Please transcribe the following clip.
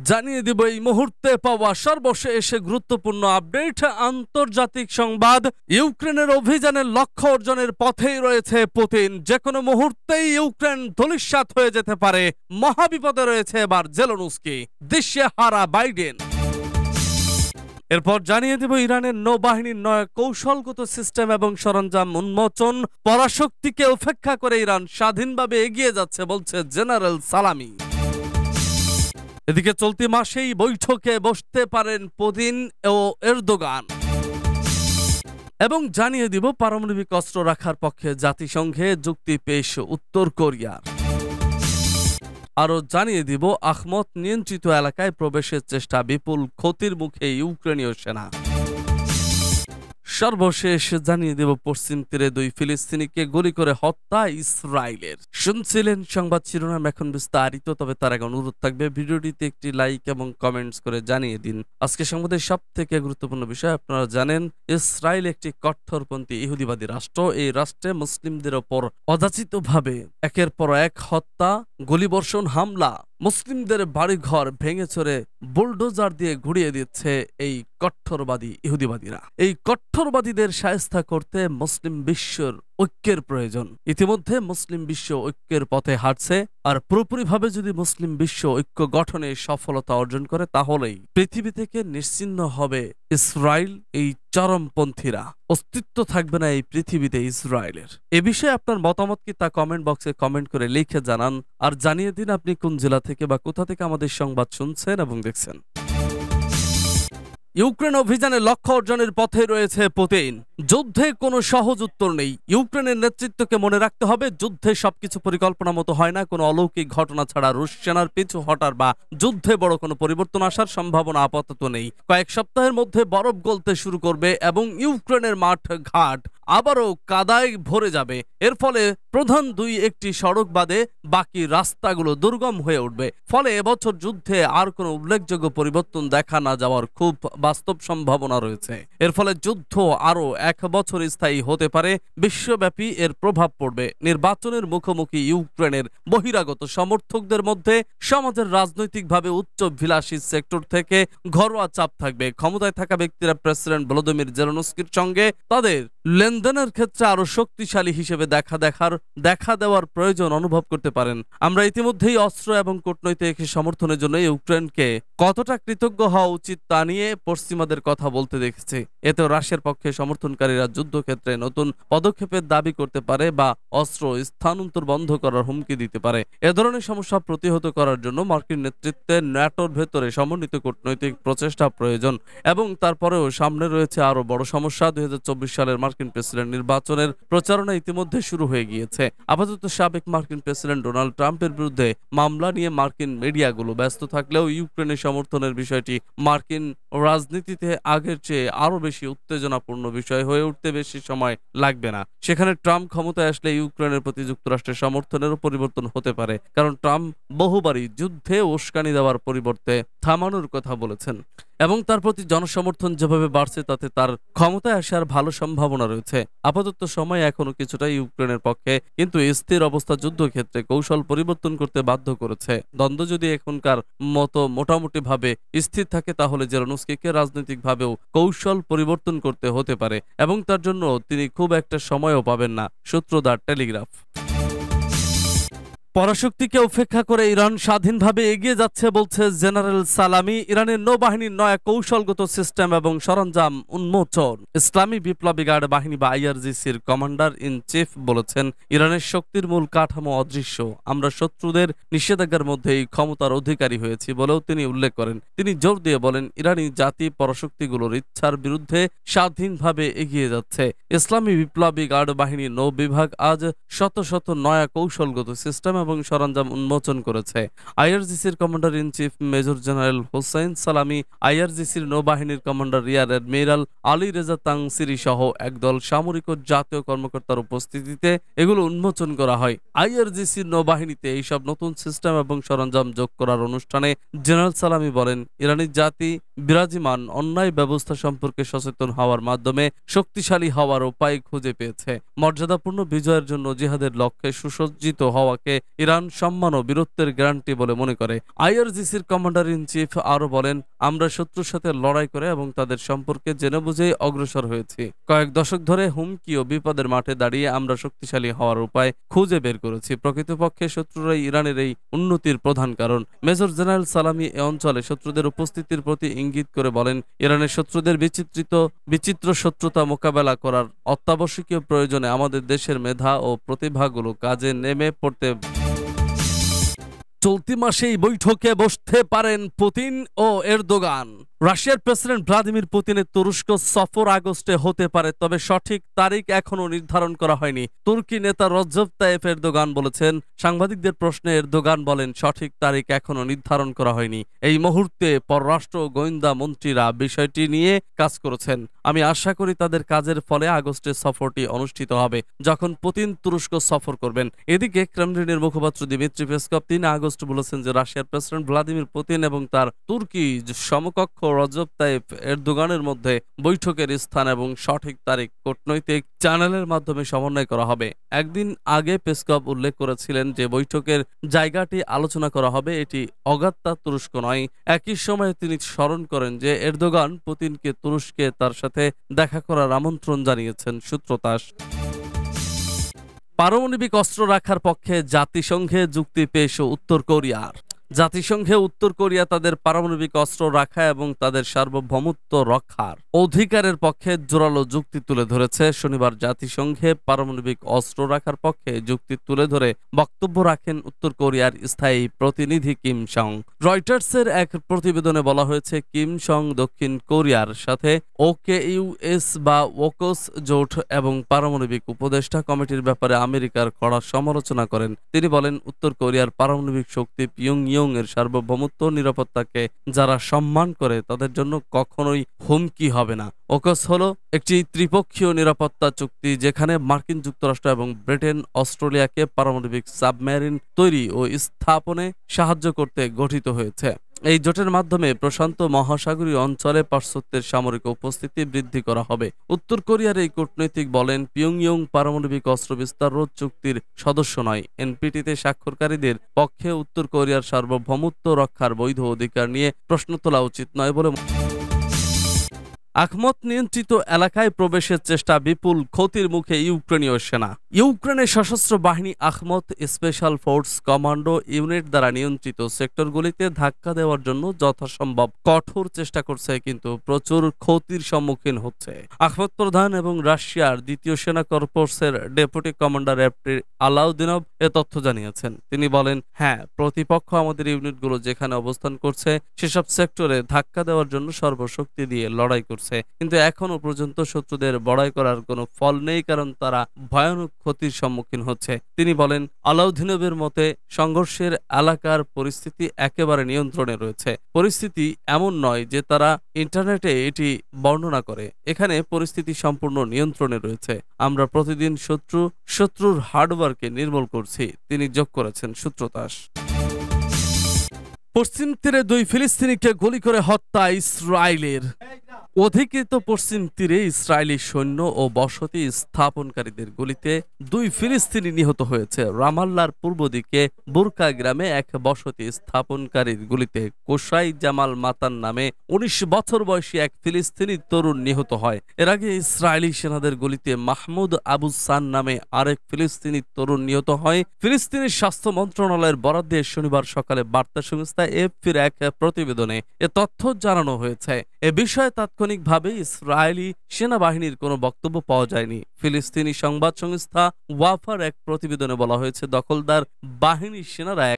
জানিয়ে দিব এই মুহূর্তে পাওয়া সর্বশেষ গুরুত্বপূর্ণ আপডেট। আন্তর্জাতিক সংবাদ, ইউক্রেনের অভিযানের লক্ষ্য অর্জনের পথেই রয়েছে পুতিন। যে কোনো মুহূর্তেই ইউক্রেন ধূলিসাৎ হয়ে যেতে পারে। মহাবিপদে রয়েছে এবার জেলেনস্কি, দিশেহারা বাইডেন। এরপর জানিয়ে দেব ইরানের নৌবাহিনীর নয় কৌশলগত সিস্টেম এবং সরঞ্জাম উন্মোচন। পরাশক্তিকে উপেক্ষা করে ইরান স্বাধীনভাবে এগিয়ে যাচ্ছে বলছে জেনারেল সালামি। এদিকে চলতি মাসেই বৈঠকে বসতে পারেন পুতিন ও এরদোগান। এবং জানিয়ে দিব পারমাণবিক অস্ত্র রাখার পক্ষে জাতিসংঘে যুক্তি পেশ উত্তর কোরিয়ার। আরো জানিয়ে দিব আহমদ নিয়ন্ত্রিত এলাকায় প্রবেশের চেষ্টা, বিপুল ক্ষতির মুখে ইউক্রেনীয় সেনা। সর্বশেষ জানিয়ে দেব পশ্চিম তীরে 2 ফিলিস্তিনিকে গুলি করে হত্যা ইসরায়েলের। শুনছিলেন সংবাদ শিরোনাম, এখন বিস্তারিত। তবে তার আগে অনুরোধ থাকবে ভিডিওটিতে একটি লাইক এবং কমেন্টস করে জানিয়ে দিন আজকে সংবাদের সবথেকে গুরুত্বপূর্ণ বিষয়। আপনারা জানেন ইসরায়েল একটি কট্টরপন্থী ইহুদিবাদী রাষ্ট্র। এই রাষ্ট্রে মুসলিমদের ওপর অযাচিতভাবে একের পর এক হত্যা, গুলিবর্ষণ, হামলা, মুসলিমদের বাড়িঘর ভেঙে চড়ে বুলডোজার দিয়ে ঘুরিয়ে দিচ্ছে এই কট্টরবাদী ইহুদিবাদীরা। এই কট্টরবাদীদের শায়েস্তা করতে মুসলিম বিশ্বর ঐক্যের প্রয়োজন। ইতিমধ্যে মুসলিম বিশ্ব ঐক্যের পথে হাঁটছে, আর পুরোপুরিভাবে যদি মুসলিম বিশ্ব ঐক্য গঠনে সফলতা অর্জন করে তাহলেই পৃথিবী থেকে নিশ্চিহ্ন হবে ইসরায়েল। এই চরমপন্থীরা অস্তিত্ব থাকবে না এই পৃথিবীতে ইসরায়েলের। এ বিষয়ে আপনার মতামত কি তা কমেন্ট বক্সে কমেন্ট করে লিখে জানান, আর জানিয়ে দিন আপনি কোন জেলা থেকে বা কোথা থেকে আমাদের সংবাদ শুনছেন এবং দেখছেন। ইউক্রেন অভিযানের লক্ষ্য অর্জনের পথে রয়েছে পুতিন। যুদ্ধে কোনো সহজ উত্তর নেই। ইউক্রেনের নেতৃত্বকে মনে রাখতে হবে, যুদ্ধে সবকিছু পরিকল্পনা মতো হয় না। কোনো অলৌকিক ঘটনা ছাড়া রুশ সেনার পিছু হটার বা যুদ্ধে বড় কোনো পরিবর্তন আসার সম্ভাবনা আপাতত নেই। কয়েক সপ্তাহের মধ্যে বরফ গলতে শুরু করবে এবং ইউক্রেনের মাঠ ঘাট আবারও কাদায় ভরে যাবে। এর ফলে প্রধান একটি সড়ক বাদে বাকি রাস্তাগুলো দুর্গম হয়ে উঠবে। ফলে এবছর যুদ্ধে আর কোনো উল্লেখযোগ্য পরিবর্তন দেখা না যাওয়ার খুব বাস্তব সম্ভাবনা রয়েছে। এর ফলে যুদ্ধ আরো 1 বছর স্থায়ী হতে পারে। বিশ্বব্যাপী এর প্রভাব পড়বে। নির্বাচনের মুখোমুখি ইউক্রেনের বহিরাগত সমর্থকদের মধ্যে সমাজের রাজনৈতিকভাবে উচ্চভিলাষী সেক্টর থেকে ঘরোয়া চাপ থাকবে। ক্ষমতায় থাকা ব্যক্তিরা প্রেসিডেন্ট ভলোদিমির জেলেনস্কির সঙ্গে তাদের লেনদেনের ক্ষেত্রে আরো শক্তিশালী হিসেবে দেখা দেওয়ার প্রয়োজন অনুভব করতে পারেন। আমরা ইতিমধ্যেই অস্ত্র এবং কূটনৈতিক সমর্থনের জন্য ইউক্রেনকে কতটা কৃতজ্ঞ হওয়া উচিত তা নিয়ে পশ্চিমাদের কথা বলতে দেখেছি। এতেও রাশিয়ার পক্ষে সমর্থনকারীরা যুদ্ধক্ষেত্রে নতুন পদক্ষেপের দাবি করতে পারে বা অস্ত্র স্থানান্তর বন্ধ করার হুমকি দিতে পারে। এ ধরনের সমস্যা প্রতিহত করার জন্য মার্কিন নেতৃত্বে ন্যাটোর ভেতরে সমন্বিত কূটনৈতিক প্রচেষ্টা প্রয়োজন। এবং তারপরেও সামনে রয়েছে আরো বড় সমস্যা। 2024 সালের মার্কিন প্রেসিডেন্ট নির্বাচনের প্রচারণা ইতিমধ্যে শুরু হয়ে গিয়েছে। আপাতত সাবেক মার্কিন প্রেসিডেন্ট ডোনাল্ড ট্রাম্পের বিরুদ্ধে মামলা নিয়ে মার্কিন মিডিয়াগুলো ব্যস্ত থাকলেও ইউক্রেনের সমর্থনের বিষয়টি মার্কিন রাজনীতিতে আগের চেয়ে আরো বেশি উত্তেজনাপূর্ণ বিষয় হয়ে উঠতে বেশি সময় লাগবে না। সেখানে ট্রাম্প ক্ষমতায় আসলে ইউক্রেনের প্রতি যুক্তরাষ্ট্রের সমর্থনেরও পরিবর্তন হতে পারে, কারণ ট্রাম্প বহুবারই যুদ্ধে উস্কানি দেওয়ার পরিবর্তে থামানোর কথা বলেছেন এবং তার প্রতি জনসমর্থন যেভাবে বাড়ছে তাতে তার ক্ষমতায় আসার ভালো সম্ভাবনা রয়েছে। আপাতত সময় এখনো কিছুটা ইউক্রেনের পক্ষে, কিন্তু স্থির অবস্থা যুদ্ধক্ষেত্রে কৌশল পরিবর্তন করতে বাধ্য করেছে। দ্বন্দ্ব যদি এখনকার মতো মোটামুটি ভাবে স্থির থাকে তাহলে জেলেনস্কিকে রাজনৈতিকভাবেও কৌশল পরিবর্তন করতে হতে পারে এবং তার জন্য তিনি খুব একটা সময়ও পাবেন না। সূত্র দ্য টেলিগ্রাফ। পরাশক্তিকে উপেক্ষা করে ইরান স্বাধীনভাবে এগিয়ে যাচ্ছে বলছে জেনারেল সালামি। ইরানের নৌবাহিনীর নয়া কৌশলগত সিস্টেম এবং সরঞ্জাম উন্মোচন। ইসলামী বিপ্লবী গার্ড বাহিনী বা আইআরজিসির কমান্ডার ইন চিফ বলেছেন, ইরানের শক্তির মূল কাঠামো অদৃশ্য। আমরা শত্রুদের নিষেধাজ্ঞার মধ্যে এই ক্ষমতার অধিকারী হয়েছি বলেও তিনি উল্লেখ করেন। তিনি জোর দিয়ে বলেন, ইরানি জাতি পরাশক্তিগুলোর ইচ্ছার বিরুদ্ধে স্বাধীনভাবে এগিয়ে যাচ্ছে। ইসলামী বিপ্লবী গার্ড বাহিনী নৌ বিভাগ আজ শত শত নয়া কৌশলগত সিস্টেম এবং সরঞ্জাম উন্মোচন করেছে। আইআরজিসির commander in chief major general Hossein Salami, আইআরজিসির নৌবাহিনীর commander rear admiral Ali Reza Tangsiri সহ একদল সামরিক ও জাতীয় কর্মকর্তার উপস্থিতিতে এগুলো উন্মোচন করা হয়। আইআরজিসির নৌবাহিনীতে এইসব নতুন সিস্টেম এবং সরঞ্জাম যোগ করার অনুষ্ঠানে জেনারেল সালামি বলেন, ইরানি জাতি বিরাজমান অন্যায় ব্যবস্থা সম্পর্কে সচেতন হওয়ার মাধ্যমে শক্তিশালী হওয়ার উপায় খুঁজে পেয়েছে। মর্যাদাপূর্ণ বিজয়ের জন্য জিহাদের লক্ষ্যে সুসজ্জিত হওয়াকে ইরান সম্মান ও বীরত্বের গ্যারান্টি বলে মনে করে। আইআরজিসির কমান্ডার ইন চিফ আরো বলেন, আমরা শত্রুর সাথে লড়াই করে এবং তাদের সম্পর্কে জেনে বুঝেই অগ্রসর হয়েছি। কয়েক দশক ধরে হুমকি ও বিপদের মাঠে দাঁড়িয়ে আমরা শক্তিশালী হওয়ার উপায় খুঁজে বের করেছি। প্রকৃতপক্ষে শত্রুরাই ইরানের এই উন্নতির প্রধান কারণ। মেজর জেনারেল সালামি এ অঞ্চলে শত্রুদের উপস্থিতির প্রতি ইঙ্গিত করে বলেন, ইরানের শত্রুদের বিচিত্র শত্রুতা মোকাবেলা করার অত্যাবশ্যকীয় প্রয়োজনে আমাদের দেশের মেধা ও প্রতিভাগুলো কাজে নেমে পড়তে। চলতি মাসেই বৈঠকে বসতে পারেন পুতিন ও এরদোগান। রাশিয়ার প্রেসিডেন্ট ভ্লাদিমির পুতিনের তুরস্ক সফর আগস্টে হতে পারে, তবে সঠিক তারিখ এখনো নির্ধারণ করা হয়নি। তুর্কি নেতা রজব তাইয়েপ এরদোগান বলেছেন। সাংবাদিকদের প্রশ্নে এরদোগান বলেন, সঠিক তারিখ এখনো নির্ধারণ করা হয়নি। এই মুহূর্তে পররাষ্ট্র গোয়েন্দা মন্ত্রীরা বিষয়টি নিয়ে কাজ করেছেন। আমি আশা করি তাদের কাজের ফলে আগস্টে সফরটি অনুষ্ঠিত হবে, যখন পুতিন তুরস্ক সফর করবেন। এদিকে ক্রেমলিনের মুখপাত্র দিমিত্রি পেসকভ 3 আগস্ট বলেছেন যে রাশিয়ার প্রেসিডেন্ট ভ্লাদিমির পুতিন এবং তার তুর্কি সমকক্ষ রজব তাইয়েপ এরদোগানের মধ্যে বৈঠকের স্থান এবং সঠিক তারিখ কূটনৈতিক চ্যানেলের মাধ্যমে সমন্বয় করা হবে। একদিন আগে পেসকভ উল্লেখ করেছিলেন যে বৈঠকের জায়গাটি আলোচনা করা হবে, এটি অগাত্তা তুরস্ক নয়। একই সময়ে তিনি স্মরণ করেন যে এরদোগান পুতিনকে তুরস্কে তার সাথে দেখা করার আমন্ত্রণ জানিয়েছেন। সূত্রতাস পারমাণবিক অস্ত্র রাখার পক্ষে জাতিসংঘে যুক্তি পেশ উত্তর কোরিয়ার। জাতিসংঘে উত্তর কোরিয়া তাদের পারমাণবিক অস্ত্র রাখা এবং তাদের সার্বভৌমত্ব রক্ষার অধিকারের পক্ষে জোরালো যুক্তি তুলে ধরেছে। শনিবার জাতিসংঘে পারমাণবিক অস্ত্র রাখার পক্ষে যুক্তি তুলে ধরে বক্তব্য রাখেন উত্তর কোরিয়ার স্থায়ী প্রতিনিধি কিম সং। রয়টার্সের এক প্রতিবেদনে বলা হয়েছে, কিম সং দক্ষিণ কোরিয়ার সাথে ওকেইউএস বা ওকস জোট এবং পারমাণবিক উপদেষ্টা কমিটির ব্যাপারে আমেরিকার কড়া সমালোচনা করেন। তিনি বলেন, উত্তর কোরিয়ার পারমাণবিক শক্তি পিয়ংইয়ং এর সার্বভৌমত্ব নিরাপত্তাকে যারা সম্মান করে তাদের জন্য কখনোই হুমকি হবে না। ওকস হলো একটি ত্রিপক্ষীয় নিরাপত্তা চুক্তি যেখানে মার্কিন যুক্তরাষ্ট্র এবং ব্রিটেন অস্ট্রেলিয়াকে পারমাণবিক সাবমেরিন তৈরি ও স্থাপনে সাহায্য করতে গঠিত হয়েছে। এই জোটের মাধ্যমে প্রশান্ত মহাসাগরীয় অঞ্চলে পাশ্চাত্যের সামরিক উপস্থিতি বৃদ্ধি করা হবে। উত্তর কোরিয়ার এই কূটনৈতিক বলেন, পিয়ংইয়ং পারমাণবিক অস্ত্র বিস্তার রোধ চুক্তির সদস্য নয়। এনপিটিতে স্বাক্ষরকারীদের পক্ষে উত্তর কোরিয়ার সার্বভৌমত্ব রক্ষার বৈধ অধিকার নিয়ে প্রশ্ন তোলা উচিত নয় বলে। আখমত নিয়ন্ত্রিত এলাকায় প্রবেশের চেষ্টা, বিপুল ক্ষতির মুখে ইউক্রেনীয় সেনা। ইউক্রেনের সশস্ত্র বাহিনী Akhmat special force commando unit দ্বারা নিয়ন্ত্রিত সেক্টরগুলিতে ধাক্কা দেওয়ার জন্য যথাসম্ভব কঠোর চেষ্টা করছে, কিন্তু প্রচুর ক্ষতির সম্মুখীন হচ্ছে। আখমত প্রধান এবং রাশিয়ার দ্বিতীয় সেনা কর্পসের ডেপুটি কমান্ডার এপ্রিল আলাউদ্দিনভ এ তথ্য জানিয়েছেন। তিনি বলেন, হ্যাঁ, প্রতিপক্ষ আমাদের ইউনিটগুলো যেখানে অবস্থান করছে সেসব সেক্টরে ধাক্কা দেওয়ার জন্য সর্বশক্তি দিয়ে লড়াই করছে, কিন্তু এখনো পর্যন্ত শত্রুদের বড়াই করার কোনো ফল নেই, কারণ তারা ভয়ানক ক্ষতির সম্মুখীন হচ্ছে। তিনি বলেন, আলাউদ্দিনভের মতে সংঘর্ষের এলাকার পরিস্থিতি একেবারে নিয়ন্ত্রণে রয়েছে। পরিস্থিতি এমন নয় যে তারা ইন্টারনেটে এটি বর্ণনা করে। এখানে পরিস্থিতি সম্পূর্ণ নিয়ন্ত্রণে রয়েছে। আমরা প্রতিদিন শত্রুর হার্ডওয়ার্কে নির্মূল করছি, তিনি যোগ করেছেন। সূত্রতাস পশ্চিম তীরে 2 ফিলিস্তিনিকে গুলি করে হত্যা ইসরায়েলের। অধিকৃত পশ্চিম তীরে ইসরায়েলি সৈন্য ও বসতি স্থাপনকারীদের গুলিতে 2 ফিলিস্তিনি নিহত হয়েছে। রামাল্লার পূর্ব দিকে বুরকা গ্রামে এক বসতি স্থাপনকারীর গুলিতে কোসাই জামাল মাতান নামে 19 বছর বয়সী এক ফিলিস্তিনি তরুণ নিহত হয়। এর আগে ইসরায়েলি সেনাদের গুলিতে মাহমুদ আবু সান নামে আরেক ফিলিস্তিনি তরুণ নিহত হয়। ফিলিস্তিনের স্বাস্থ্য মন্ত্রণালয়ের বরাদ দিয়ে শনিবার সকালে বার্তা সংস্থা এএফপির এক প্রতিবেদনে এ তথ্য জানানো হয়েছে। এ বিষয়ে তাৎক্ষণিকভাবে ইসরায়েলি সেনাবাহিনীর কোনো বক্তব্য পাওয়া যায়নি। ফিলিস্তিনি সংবাদ সংস্থা ওয়াফার এক প্রতিবেদনে বলা হয়েছে, দখলদার বাহিনীর সেনারা